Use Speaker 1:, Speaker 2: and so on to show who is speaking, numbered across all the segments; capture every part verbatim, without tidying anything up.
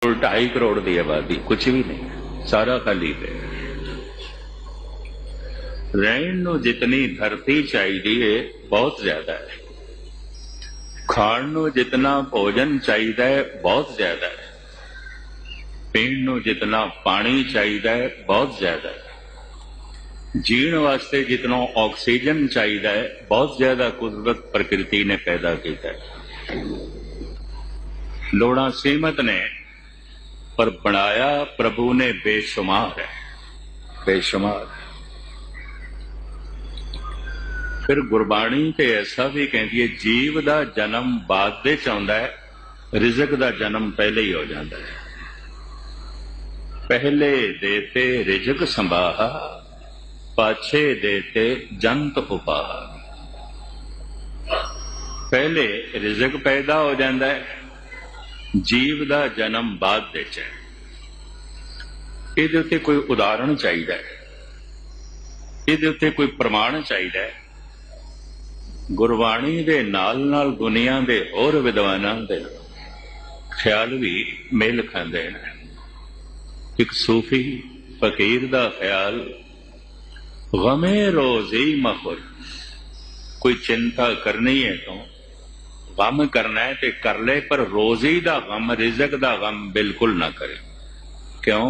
Speaker 1: ढाई करोड़ की आबादी, कुछ भी नहीं, सारा खाली पे। रहन नूं जितनी धरती चाहिए बहुत ज्यादा है, खाण नूं जितना भोजन चाहिए बहुत ज्यादा है, पीण नूं जितना पानी चाहिए बहुत ज्यादा है, जीण वास्ते जितना ऑक्सीजन चाहिए बहुत ज्यादा कुदरत प्रकृति ने पैदा किया है। लोड़ा सीमित ने पर बनाया प्रभु ने बेशुमार है, बेशुमार। फिर गुरबाणी ते ऐसा भी कहती है, जीव दा जन्म बाद दे च आउंदा है, रिजक दा जन्म पहले ही हो जाता है। पहले देते रिजक संभाहा, पाछे देते जंत उपाहा। पहले रिजक पैदा हो जाता है, जीव दा जन्म बाद दे च। इहदे उत्ते कोई उदाहरण चाहिए, इहदे उत्ते कोई प्रमाण चाहिए। गुरबाणी दे नाल नाल दुनिया दे होर विद्वानां दे ख्याल भी मेल खांदे ने। एक सूफी फकीर दा ख्याल, गमे रोज़ी मखुर, कोई चिंता करनी है तो गम करना है तो कर ले, पर रोजी दा गम, रिजक दा गम बिल्कुल ना करे। क्यों?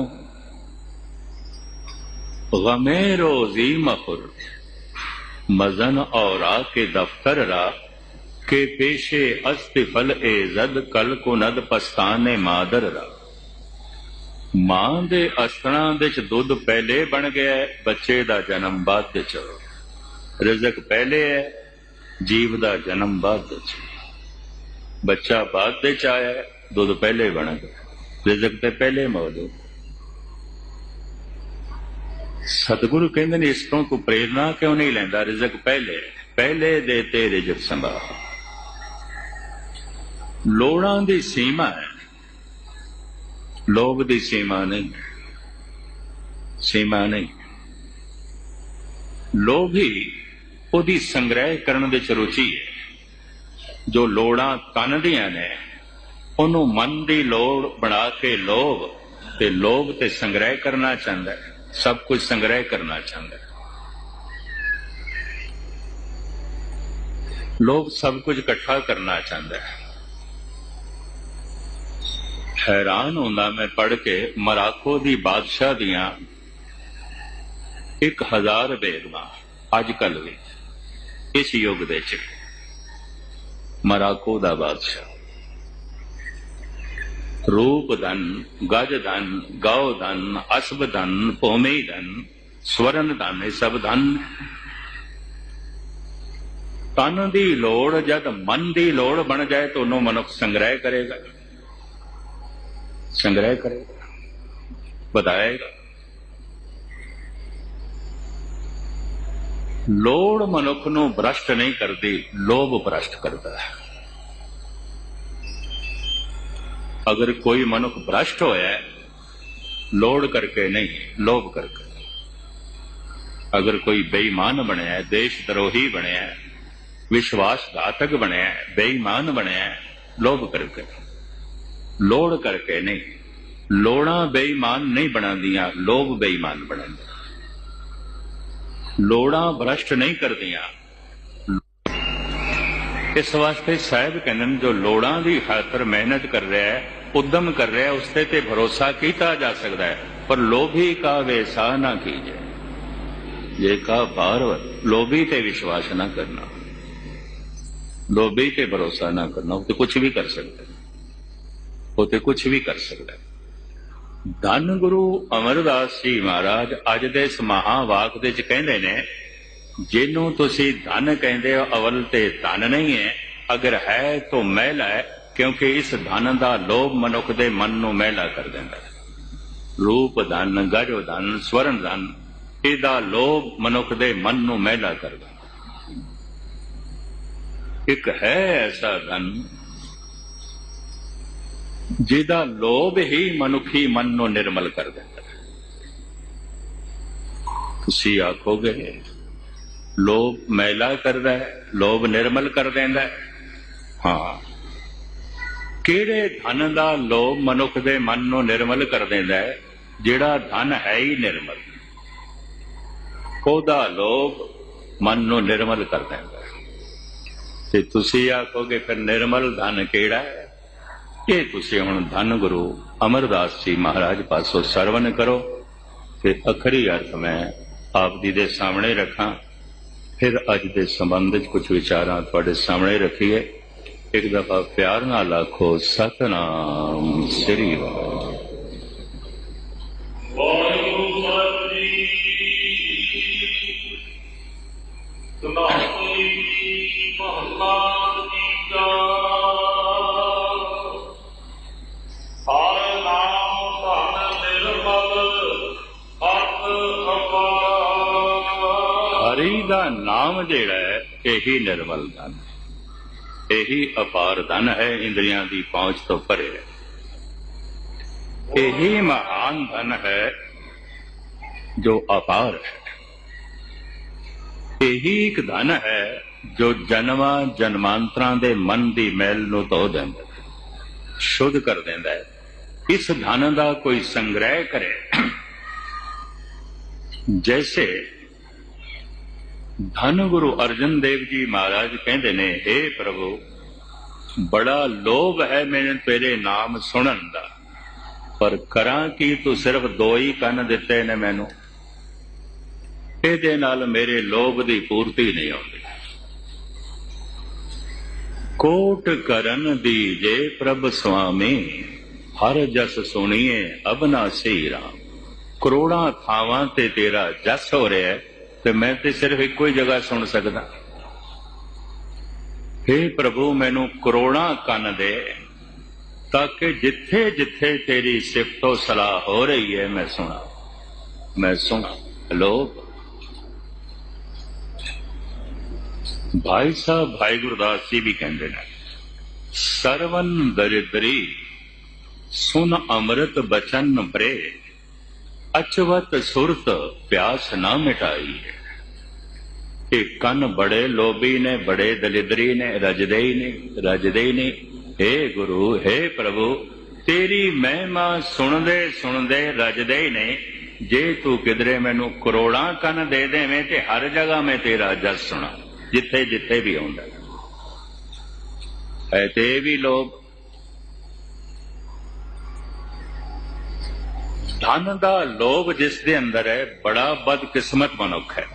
Speaker 1: गमे रोजी मखुर, मजन और के दफ्तर रा के पेशे अस्तिफल ए जद कल को नद पस्ताने मादर रा। मां दे अस्त्रा दे च दुध पहले बन गया है, बच्चे दा जन्म बाद दे च। रिजक पहले है, जीव दा जन्म बाद दे च। बच्चा बाद दे च आया, दुध पहले बन गया, रिजक ते पहले मौजूद। सतगुरु कहते हैं इस तो को प्रेरणा क्यों नहीं लेंदा? रिजक पहले, पहले देते रिजक संभाल। लोड़ां दी सीमा है, लोभ दी सीमा नहीं, सीमा नहीं। लोभी ओदी संग्रह करने दे च रुचि है। जो लोड़ां तन दियां ने उन्हों मन की लोड़ बना के लोभ ते लोभ ते संग्रह करना चाहता है, सब कुछ संग्रह करना चाहता है। लोभ सब कुछ इकट्ठा करना चाहता है। हैरान होंदा मैं पढ़ के, मराको दी बादशाह दियां एक हजार बेगमां अजकल भी इस युग दे च, मराको दा बादशाह, रूप धन, गज धन, गौ धन, असब धन, भूमि धन, स्वर्ण धन, ये सब धन। तन दी लोड़ जब मन दी लोड़ बन जाए तो उन्होंने मनुष्य संग्रह करेगा, संग्रह करेगा, बताएगा। लोड़ मनुख नूं भ्रष्ट नहीं करती, लोभ भ्रष्ट करता है। अगर कोई मनुख भ्रष्ट होया है, लोड़ करके नहीं, लोभ करके। अगर कोई बेईमान बनया है, देशद्रोही बनया है, विश्वासघातक बनया है, बेईमान बनया है, लोभ करके, लोड़ करके नहीं। लोड़ा बेईमान नहीं बना दिया, लोभ बेईमान बना दिया। लोड़ा भ्रष्ट नहीं कर दिया। इस वास्ते साहब कहने जो लोड़ा की खातर मेहनत कर रहा है, उद्यम कर रहा है, उससे ते भरोसा किया जा सकता है। पर लोभी का वैसा ना कीजिए, ये का भारवत, लोभी ते विश्वास ना करना, लोभी ते भरोसा ना करना। वो तो कुछ भी कर सकता है, वो तो कुछ भी कर सकता है। धन गुरु अमरदास जी महाराज अज दे इस महावाक दे च कहंदे ने, जिन्हों तुसी धन कहंदे हो अवल ते धन नहीं है, अगर है तो मैला है, क्योंकि इस धन का लोभ मनुख दे मन नूं मैला कर देंदा है। रूप धन, गज धन, स्वर्ण धन, इहदा लोभ मनुख दे मन नूं मैला कर देंदा। एक है ऐसा धन जिहदा लोभ ही मनुखी मन नूं निर्मल कर देंदा है। तुसी आखोगे लोभ मैला करदा है, लोभ निर्मल कर देंदा है। हाँ, ਕਿਹੜੇ ਧਨ ਦਾ ਲੋਭ ਮਨੁੱਖ ਦੇ ਮਨ ਨੂੰ ਨਿਰਮਲ ਕਰ ਦਿੰਦਾ ਹੈ? ਜਿਹੜਾ ਧਨ ਹੈ ਹੀ ਨਿਰਮਲ, ਉਹਦਾ ਲੋਭ ਮਨ ਨੂੰ ਨਿਰਮਲ ਕਰ ਦਿੰਦਾ ਹੈ। ਤੇ ਤੁਸੀਂ ਆਖੋਗੇ ਫਿਰ ਨਿਰਮਲ ਧਨ ਕਿਹੜਾ ਹੈ? ਇਹ ਤੁਸੀਂ ਹੁਣ ਧੰਨ ਗੁਰੂ ਅਮਰਦਾਸ ਜੀ ਮਹਾਰਾਜ ਪਾਸੋਂ ਸਰਵਨ ਕਰੋ ਤੇ ਅਖਰੀ ਅਰਥ ਮੈਂ ਆਪ ਜੀ ਦੇ ਸਾਹਮਣੇ ਰੱਖਾਂ। ਫਿਰ ਅੱਜ ਦੇ ਸੰਬੰਧ ਵਿੱਚ ਕੁਝ ਵਿਚਾਰਾਂ ਤੁਹਾਡੇ ਸਾਹਮਣੇ ਰੱਖੀਏ। ਇੱਕ ਦਫਾ ਪਿਆਰ ਨਾਲ ਆਖੋ ਸਤਨਾਮ ਸ੍ਰੀ ਵਾਹਿਗੁਰੂ।
Speaker 2: ਵਾਹਿਗੁਰੂ ਸਾਹਿਬ ਜੀ ਸੁਨਾਈ ਮਹਲਾ ਤੀਜਾ। ਹਰਿ ਨਾਮ ਧਨ ਨਿਰਮਲ ਅਤ ਅਪਾਰ।
Speaker 1: ਹਰੀ ਦਾ ਨਾਮ ਜਿਹੜਾ ਹੈ ਇਹੀ ਨਿਰਮਲ ਧਨ, ਇਹੀ ਅਪਾਰ ਧਨ ਹੈ, ਇੰਦਰੀਆਂ ਦੀ ਪਹੁੰਚ ਤੋਂ ਪਰੇ ਹੈ। ਇਹੀ ਮਹਾਨ ਧਨ ਹੈ ਜੋ ਅਪਾਰ ਹੈ। ਇਹੀ ਇੱਕ ਧਨ ਹੈ ਜੋ ਜਨਮਾਂ ਜਨਮਾਂਤਰਾਂ ਦੇ ਮਨ ਦੀ ਮੈਲ ਨੂੰ ਧੋ ਦਿੰਦਾ, ਸ਼ੁੱਧ ਕਰ ਦਿੰਦਾ ਹੈ। ਇਸ ਧਨ ਦਾ ਕੋਈ ਸੰਗ੍ਰਹਿ ਕਰੇ, ਜੈਸੇ ਧੰਨ ਗੁਰੂ ਅਰਜਨ ਦੇਵ ਜੀ ਮਹਾਰਾਜ ਕਹਿੰਦੇ ਨੇ, हे ਪ੍ਰਭੂ ਬੜਾ ਲੋਭ ਹੈ ਮੈਨੂੰ ਤੇਰੇ ਨਾਮ ਸੁਣਨ ਦਾ, ਪਰ ਕਰਾਂ ਕੀ ਤੂੰ ਸਿਰਫ ਦੋ ਹੀ ਕੰਨ ਦਿੱਤੇ ਨੇ ਮੈਨੂੰ, ਇਹਦੇ ਨਾਲ ਮੇਰੇ ਲੋਭ ਦੀ ਪੂਰਤੀ ਨਹੀਂ ਆਉਂਦੀ। ਕੋਟ ਕਰਨ ਦੀਜੇ ਪ੍ਰਭ ਸੁਆਮੀ, ਹਰ ਜਸ ਸੁਣੀਏ ਅਬਨਾਸੀ ਰਾਮ। ਕਰੋੜਾਂ ਥਾਵਾਂ ਤੇ ਤੇਰਾ ਜਸ ਹੋ ਰਿਹਾ ਤੇ ਮੈਂ ਤੇ ਸਿਰਫ ਇੱਕੋ ਹੀ ਜਗ੍ਹਾ ਸੁਣ ਸਕਦਾ। हे ਪ੍ਰਭੂ ਮੈਨੂੰ ਕਰੋੜਾਂ ਕੰਨ ਦੇ, ਤਾਂ ਕਿ ਜਿੱਥੇ ਜਿੱਥੇ ਤੇਰੀ ਸਿਫਤੋ ਸਲਾਹ ਹੋ ਰਹੀ ਹੈ ਮੈਂ ਸੁਣਾ, ਮੈਂ ਸੁਣਾ। ਲੋਕ ਭਾਈ ਸਾਹਿਬ ਭਾਈ ਗੁਰਦਾਸ ਜੀ ਵੀ ਕਹਿੰਦੇ ਨੇ, ਸਰਵਨ ਦਰਿਦਰੀ ਸੁਨ ਅੰਮ੍ਰਿਤ ਬਚਨ ਬਰੇ, ਅਚਵਤ ਸੁਰਤ ਪਿਆਸ ਨਾ ਮਿਟਾਈ। ਇਹ ਕੰਨ ਬੜੇ ਲੋਭੀ ਨੇ, ਬੜੇ ਦਲਿਦਰੀ ਨੇ, ਰਜਦੇ ਹੀ ਨੇ, ਰਜਦੇ ਹੀ ਨੇ। हे ਗੁਰੂ, हे ਪ੍ਰਭੂ ਤੇਰੀ ਮਹਿਮਾ ਸੁਣਦੇ ਸੁਣਦੇ ਰਜਦੇ ਹੀ ਨੇ। ਜੇ ਤੂੰ ਕਿਧਰੇ ਮੈਨੂੰ ਕਰੋੜਾਂ ਕੰਨ ਦੇ ਦੇਵੇਂ ਤੇ ਹਰ ਜਗ੍ਹਾ ਮੈਂ ਤੇਰਾ ਜਸ ਸੁਣਾ, ਜਿੱਥੇ ਜਿੱਥੇ ਵੀ ਆਉਂਦਾ ਹੈ। ਤੇ ਵੀ ਲੋਭ ਧਨ ਦਾ ਲੋਭ ਜਿਸ ਦੇ ਅੰਦਰ ਹੈ ਬੜਾ ਬਦਕਿਸਮਤ ਮਨੁੱਖ ਹੈ।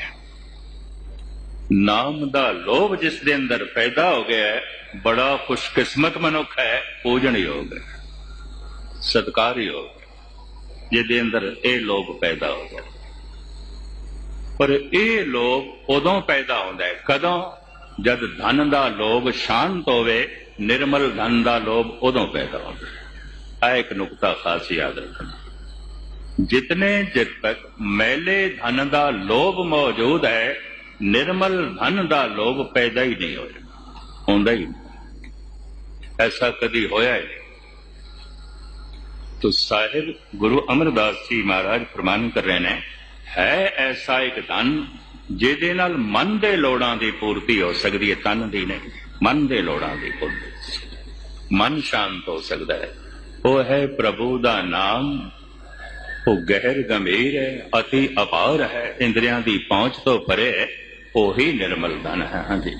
Speaker 1: ਨਾਮ ਦਾ ਲੋਭ ਜਿਸ ਦੇ ਅੰਦਰ ਪੈਦਾ ਹੋ ਗਿਆ ਹੈ ਬੜਾ ਖੁਸ਼ਕਿਸਮਤ ਮਨੁੱਖ ਹੈ, ਪੂਜਣਯੋਗ ਹੈ, ਸਤਿਕਾਰਯੋਗ ਹੈ, ਜਿਹਦੇ ਅੰਦਰ ਇਹ ਲੋਭ ਪੈਦਾ ਹੋ ਗਿਆ। ਪਰ ਇਹ ਲੋਭ ਉਦੋਂ ਪੈਦਾ ਹੁੰਦਾ ਹੈ ਕਦੋਂ? ਜਦ ਧਨ ਦਾ ਲੋਭ ਸ਼ਾਂਤ ਹੋਵੇ। ਨਿਰਮਲ ਧਨ ਦਾ ਲੋਭ ਉਦੋਂ ਪੈਦਾ ਹੁੰਦਾ ਹੈ। ਇਹ ਇੱਕ ਨੁਕਤਾ ਖਾਸ ਯਾਦ ਰੱਖਣਾ। जितने चिर तक मैले धन का लोभ मौजूद है, निर्मल धन का लोभ पैदा ही नहीं होया, होंदा ही नहीं, ऐसा कभी होया ही नहीं। तो साहिब गुरु अमरदास जी महाराज फरमान कर रहे हैं, है ऐसा एक धन जिहदे नाल मन दे लोड़ां दी पूर्ति हो सकती है, तन दी नहीं, मन दे लोड़ां दी पूर्ति, मन शांत हो सकता है। वो है प्रभु दा नाम। वो गहर गंभीर है, अति अपार है, इंद्रियां दी पहुंच तो परे है, वो ही निर्मल धन है। हाँ जी,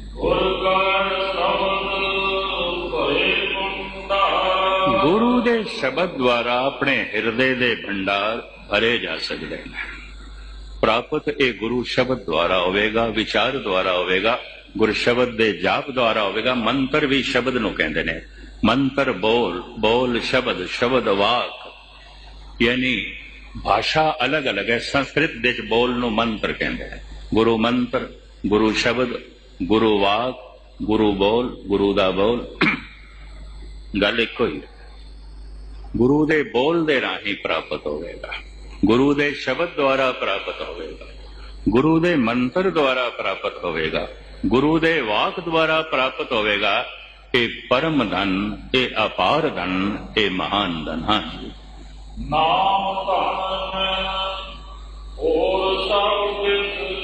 Speaker 1: गुरु दे शब्द द्वारा अपने हृदय दे भंडार भरे जा सकते हैं। प्राप्त ए गुरु शब्द द्वारा होवेगा, विचार द्वारा होवेगा, गुरु शब्द दे जाप द्वारा होवेगा। मंत्र भी शब्द नूं कहंदे ने। मंत्र बोल, बोल शब्द, शब्द वाक, यानी भाषा अलग अलग है। संस्कृत दे बोल नूं मंत्र कहंदे हैं। गुरु मंत्र, गुरु शब्द, गुरु वाक, गुरु बोल, गुरु दा बोल, गल एक ही। गुरु दे बोल दे राही प्राप्त होवेगा, गुरु दे शब्द द्वारा प्राप्त होवेगा, गुरु दे मंत्र द्वारा प्राप्त होवेगा, गुरु दे वाक द्वारा प्राप्त होवेगा। ये परम धन, ये अपार धन, ये महान धन। हाँ जी,
Speaker 2: नाम धन और सब कुछ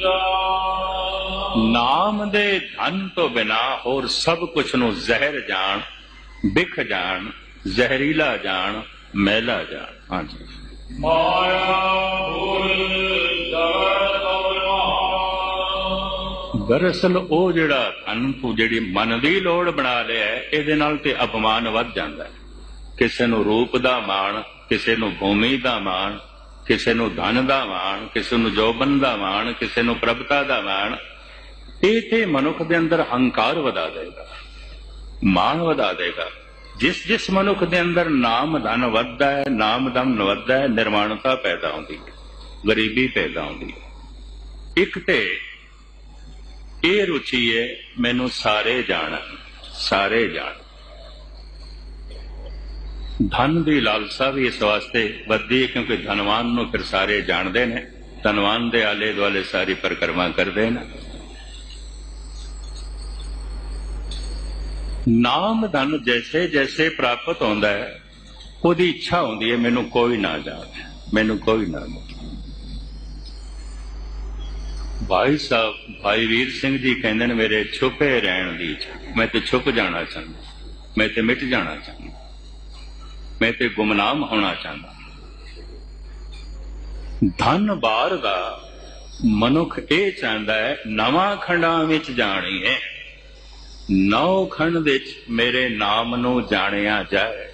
Speaker 2: जान।
Speaker 1: नाम दे धन तो बिना होर सब कुछ नू जहर जान। बिख जान, जहरीला जान, मैला जान। हाँ जी।
Speaker 2: माया भूल जगत अभिमान।
Speaker 1: दरअसल ਉਹ ਜਿਹੜਾ ਧਨ ਤੂੰ ਜਿਹੜੀ ਮਨ ਦੀ ਲੋੜ ਬਣਾ ਲਿਆ ਇਹਦੇ ਨਾਲ ਤੇ ਅਪਮਾਨ ਵੱਧ ਜਾਂਦਾ ਹੈ। ਕਿਸੇ ਨੂੰ ਰੂਪ ਦਾ ਮਾਣ, ਕਿਸੇ ਨੂੰ ਭੂਮੀ ਦਾ ਮਾਣ, ਕਿਸੇ ਨੂੰ ਧਨ ਦਾ ਮਾਣ, ਕਿਸੇ ਨੂੰ ਜੋਬਨ ਦਾ ਮਾਣ, ਕਿਸੇ ਨੂੰ ਪ੍ਰਭਤਾ ਦਾ ਮਾਣ। ਇਹ ਤੇ ਮਨੁੱਖ ਦੇ ਅੰਦਰ ਹੰਕਾਰ ਵਧਾ ਦੇਗਾ, ਮਾਣ ਵਧਾ ਦੇਗਾ। ਜਿਸ ਜਿਸ ਮਨੁੱਖ ਦੇ ਅੰਦਰ ਨਾਮ ਧਨ ਵੱਧਦਾ ਹੈ, ਨਾਮ ਧਨ ਵੱਧਦਾ ਹੈ, ਨਿਰਵਾਣਤਾ ਪੈਦਾ ਹੁੰਦੀ ਹੈ, ਗਰੀਬੀ ਪੈਦਾ ਹੁੰਦੀ ਹੈ। ਇੱਕ ਤੇ ਇਹ ਰੁਚੀ ਹੈ ਮੈਨੂੰ ਸਾਰੇ ਜਾਣਨ, ਸਾਰੇ ਜਾਣ। ਧਨ ਦੀ ਲਾਲਸਾ ਵੀ ਇਸ ਵਾਸਤੇ ਵੱਧਦੀ ਹੈ ਕਿਉਂਕਿ ਧਨਵਾਨ ਨੂੰ ਫਿਰ ਸਾਰੇ ਜਾਣਦੇ ਨੇ, ਧਨਵਾਨ ਦੇ ਆਲੇ ਦੁਆਲੇ ਸਾਰੀ ਪਰਿਕਰਮਾ ਕਰਦੇ ਨੇ। ਨਾਮ ਧਨ ਜੈਸੇ ਜੈਸੇ ਪ੍ਰਾਪਤ ਹੁੰਦਾ ਹੈ ਉਹਦੀ ਇੱਛਾ ਹੁੰਦੀ ਹੈ ਮੈਨੂੰ ਕੋਈ ਨਾ ਜਾਣੇ, ਮੈਨੂੰ ਕੋਈ ਨਾ ਜਾਣੇ। ਭਾਈ ਸਾਹਿਬ ਭਾਈ ਵੀਰ ਸਿੰਘ ਜੀ ਕਹਿੰਦੇ ਨੇ ਮੇਰੇ ਛੁਪੇ ਰਹਿਣ ਦੀ ਇੱਛਾ, ਮੈਂ ਤੇ ਛੁਪ ਜਾਣਾ ਚਾਹੁੰਦਾ, ਮੈਂ ਤੇ ਮਿਟ ਜਾਣਾ ਚਾਹੁੰਦਾ, ਮੈਂ ਤੇ ਗੁਮਨਾਮ ਹੋਣਾ ਚਾਹੁੰਦਾ। ਧਨ ਬਾਰ ਦਾ ਮਨੁੱਖ ਇਹ ਚਾਹੁੰਦਾ ਹੈ ਨਵਾਂ ਖੰਡਾਂ ਵਿੱਚ ਜਾਣੀ ਹੈ, ਨੌ ਖੰਡ ਵਿੱਚ ਮੇਰੇ ਨਾਮ ਨੂੰ ਜਾਣਿਆ ਜਾਏ।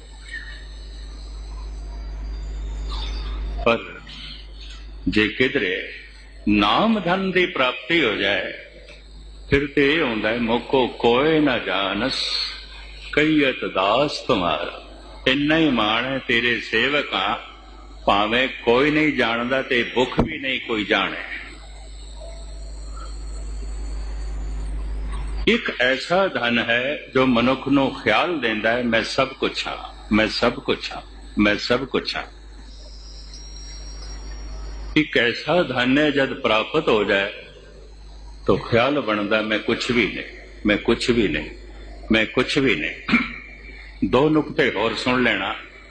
Speaker 1: ਪਰ ਜੇ ਕਿਧਰੇ ਨਾਮ ਧਨ ਦੀ ਪ੍ਰਾਪਤੀ ਹੋ ਜਾਏ ਫਿਰ ਤੇ ਇਹ ਹੁੰਦਾ ਹੈ ਮੋਕੋ ਕੋਏ ਨਾ ਜਾਣਸ ਕਈਅਤ ਦਾਸ ਤੁਮਾਰਾ। ਇੰਨਾ ਹੀ ਮਾਣ ਹੈ ਤੇਰੇ ਸੇਵਕਾਂ, ਭਾਵੇਂ ਕੋਈ ਨਹੀਂ ਜਾਣਦਾ ਤੇ ਭੁੱਖ ਵੀ ਨਹੀਂ ਕੋਈ ਜਾਣੇ। ਇੱਕ ਐਸਾ ਧਨ ਹੈ ਜੋ ਮਨੁੱਖ ਨੂੰ ਖਿਆਲ ਦਿੰਦਾ ਹੈ ਮੈਂ ਸਭ ਕੁਛ ਹਾਂ, ਮੈਂ ਸਭ ਕੁਛ ਹਾਂ, ਮੈਂ ਸਭ ਕੁਛ ਹਾਂ। ਇੱਕ ਐਸਾ ਧਨ ਹੈ ਜਦ ਪ੍ਰਾਪਤ ਹੋ ਜਾਏ तो ख्याल बनता मैं कुछ भी नहीं, मैं कुछ भी नहीं, मैं कुछ भी नहीं। दो नुकते होर सुन लेना।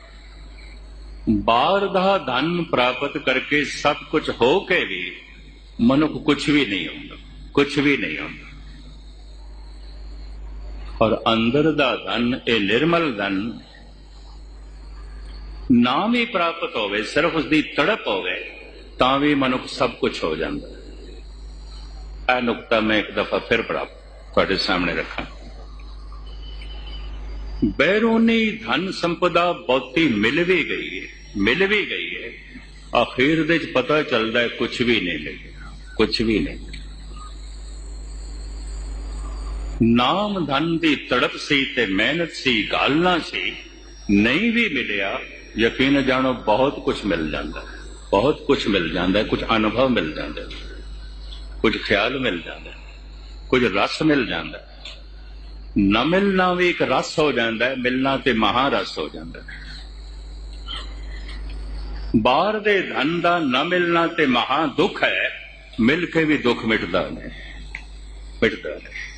Speaker 1: बार दा धन प्राप्त करके सब कुछ हो के भी मनुख कुछ भी नहीं होता, कुछ भी नहीं होता। और अंदर दा धन ए निर्मल धन नाम ही प्राप्त होवे, सिर्फ उसकी तड़प होवे तां भी मनुख सब कुछ हो जाता है। यह नुकता मैं एक दफा फिर पढ़ा तुहाडे सामने रखा। बैरूनी धन संपदा बहुती मिल भी गई है, मिल भी गई है, आखिर दे पता चलता है कुछ भी नहीं मिलेगा, कुछ भी नहीं। नाम धन की तड़प सी ते मेहनत सी, गालना सी, नहीं भी मिलिया यकीन जानो बहुत कुछ मिल जाता है, बहुत कुछ मिल जाता है। कुछ अनुभव मिल जाता है, कुछ ख्याल मिल जाता है, कुछ रस मिल जाता है। न मिलना भी एक रस हो जाता है, मिलना ते महारस हो जाता है। बाहर दे धन दा न मिलना ते महा दुख है, मिल के भी दुख मिटदा नहीं, मिटदा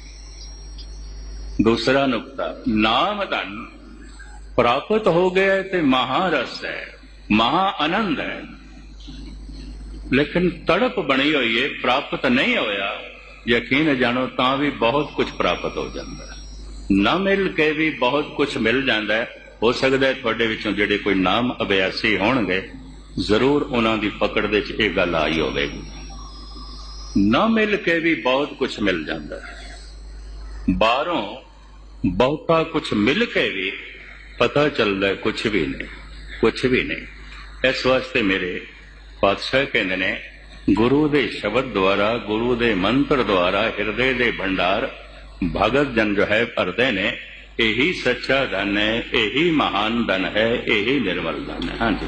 Speaker 1: नहीं। दूसरा नुकता, नाम धन प्राप्त हो गया ते महारस है, महा आनंद है, लेकिन तड़प बनी हुई है, प्राप्त नहीं होया यकीन जानो तां भी बहुत कुछ प्राप्त हो जाता है। न मिल के भी बहुत कुछ मिल जाता है। हो सकता है थोड़े विचों जिहड़े कोई नाम अभ्यासी होणगे जरूर उन्हां दी पकड़ दे च इह गल आई होवेगी। न मिल के भी बहुत कुछ मिल जाता है, बाहरों बहुता कुछ मिल के भी पता चलता है कुछ भी नहीं, कुछ भी नहीं। इस वास्ते मेरे पातशाह कहते ने गुरु दे शब्द द्वारा, गुरु दे मंत्र द्वारा हिरदे दे भंडार भगत जन जो है भरते ने, यही सच्चा धन है, यही महान धन है, यही निर्मल धन है। हाँ जी।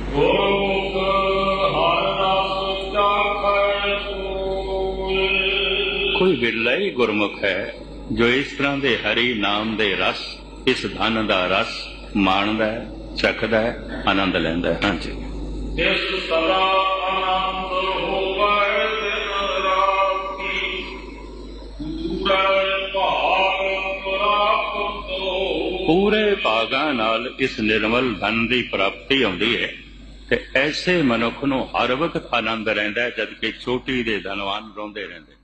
Speaker 1: कोई बिरला ही गुरमुख है जो इस तरह दे हरि नाम दे रस, इस धन दा रस माणदा है, चखदा है, आनंद लैंदा है। हाँ जी।
Speaker 2: इस सदा आनंद होवे दिन राती, पूरे भाग प्राप्त हो।
Speaker 1: पूरे भागां नाल इस निर्मल धन की प्राप्ति आउंदी है ते ऐसे मनुख नूं हर वक्त आनंद रहिंदा है, जबकि चोटी दे धनवान रोंदे रहिंदे।